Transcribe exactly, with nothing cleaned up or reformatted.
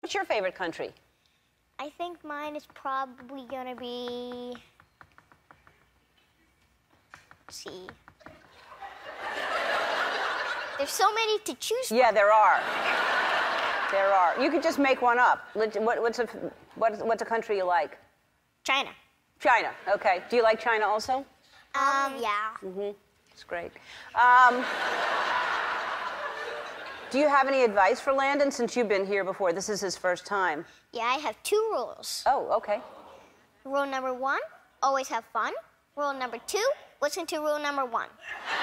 What's your favorite country? I think mine is probably gonna be... Let's see. There's so many to choose from. Yeah, there are. There are. You could just make one up. What, what's, a, what, what's a country you like? China. China, okay. Do you like China also? Um, yeah. Mm-hmm. That's great. Um, do you have any advice for Landon since you've been here before? This is his first time. Yeah, I have two rules. Oh, okay. Rule number one, always have fun. Rule number two, listen to rule number one.